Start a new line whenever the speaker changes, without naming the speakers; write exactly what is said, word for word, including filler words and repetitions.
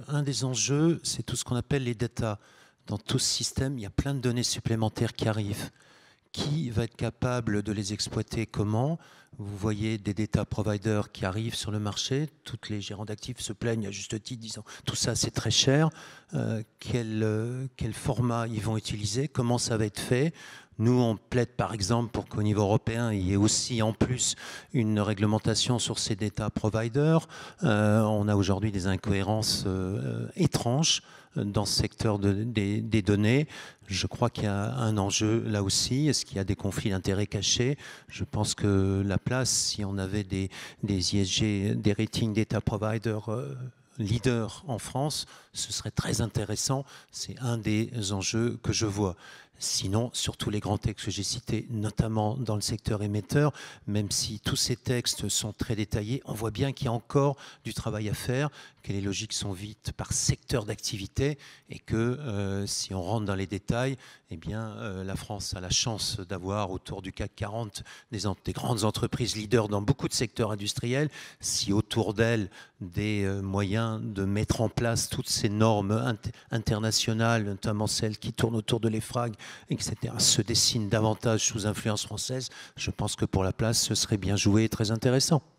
un des enjeux, c'est tout ce qu'on appelle les data. Dans tout ce système, il y a plein de données supplémentaires qui arrivent. Qui va être capable de les exploiter? Comment? Vous voyez des data providers qui arrivent sur le marché. Toutes les gérants d'actifs se plaignent à juste titre, disant tout ça c'est très cher. Euh, quel, euh, quel format ils vont utiliser? Comment ça va être fait? Nous, on plaide par exemple pour qu'au niveau européen, il y ait aussi en plus une réglementation sur ces data providers. Euh, on a aujourd'hui des incohérences euh, étranges dans ce secteur de, des, des données. Je crois qu'il y a un enjeu là aussi. Est-ce qu'il y a des conflits d'intérêts cachés? Je pense que la place, si on avait des, des I S G, des rating data providers euh, leaders en France, ce serait très intéressant. C'est un des enjeux que je vois. Sinon, sur tous les grands textes que j'ai cités, notamment dans le secteur émetteur, même si tous ces textes sont très détaillés, on voit bien qu'il y a encore du travail à faire, que les logiques sont vite par secteur d'activité et que euh, si on rentre dans les détails, eh bien, euh, la France a la chance d'avoir autour du C A C quarante des, des grandes entreprises leaders dans beaucoup de secteurs industriels. Si autour d'elles, des euh, moyens de mettre en place toutes ces normes int internationales, notamment celles qui tournent autour de l'EFRAG, et cetera, se dessinent davantage sous influence française, je pense que pour la place, ce serait bien joué et très intéressant.